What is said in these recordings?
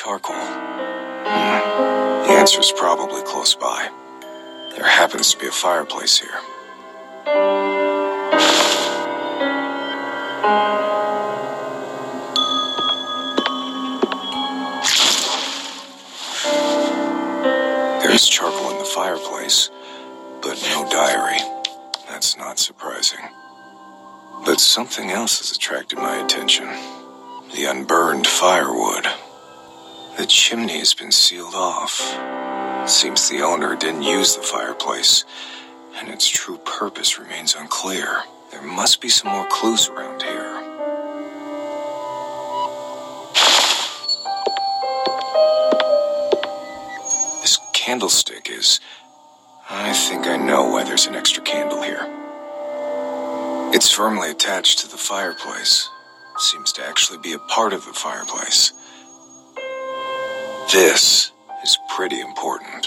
charcoal. The answer's probably close by. There happens to be a fireplace here. There's charcoal in the fireplace, but no diary. That's not surprising. But something else has attracted my attention. The unburned firewood. The chimney has been sealed off. Seems the owner didn't use the fireplace, and its true purpose remains unclear. There must be some more clues around here. This candlestick is... I think I know why there's an extra candle here. It's firmly attached to the fireplace. Seems to actually be a part of the fireplace. This is pretty important.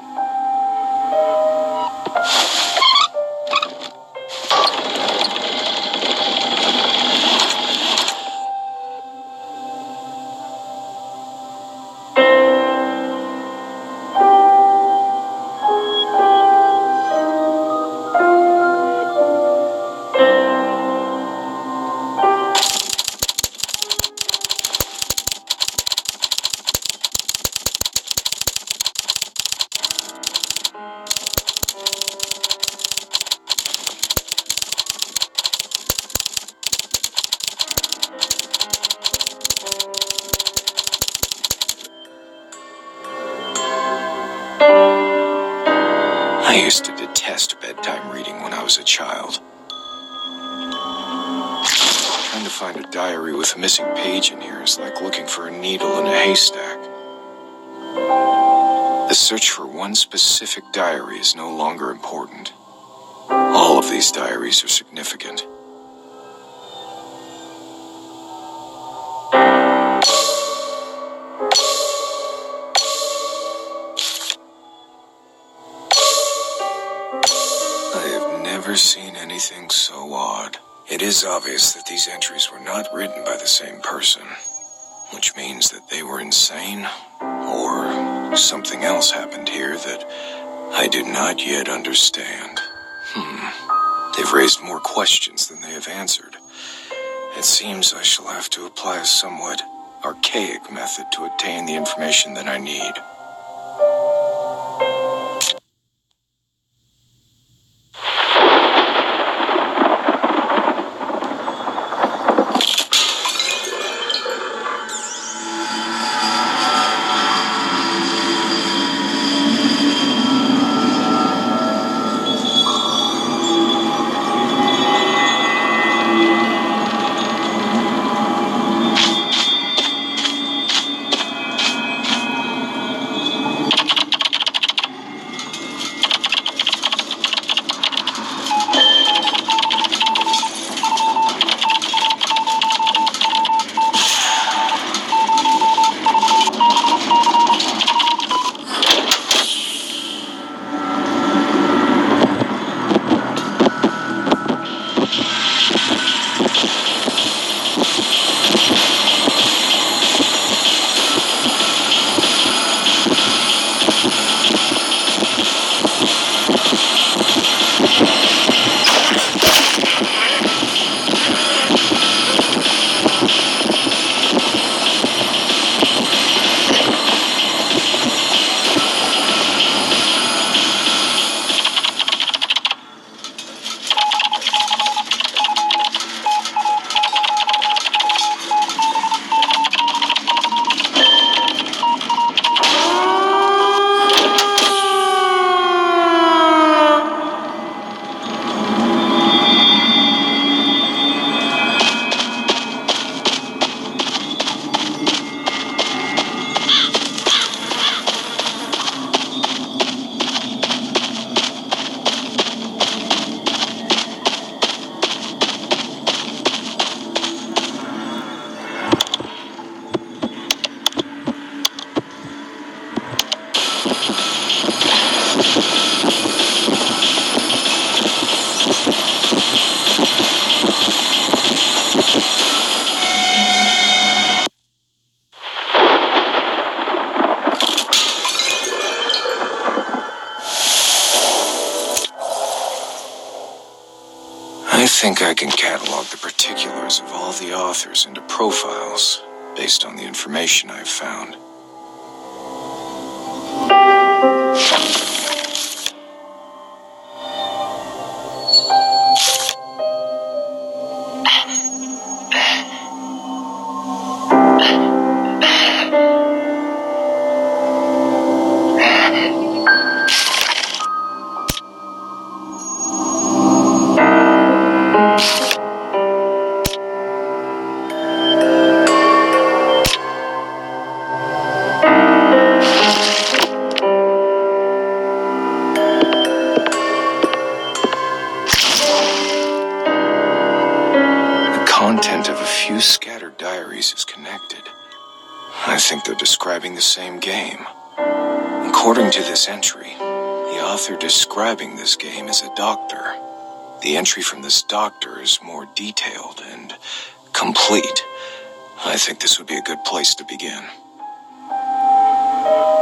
I used to detest bedtime reading when I was a child. Trying to find a diary with a missing page in here is like looking for a needle in a haystack. The search for one specific diary is no longer important. All of these diaries are significant. Never seen anything so odd. It is obvious that these entries were not written by the same person, which means that they were insane, or something else happened here that I do not yet understand. They've raised more questions than they have answered. It seems I shall have to apply a somewhat archaic method to attain the information that I need. I think I can catalog the particulars of all the authors into profiles based on the information I've found. Content of a few scattered diaries is connected. I think they're describing the same game. According to this entry, the author describing this game is a doctor. The entry from this doctor is more detailed and complete. I think this would be a good place to begin.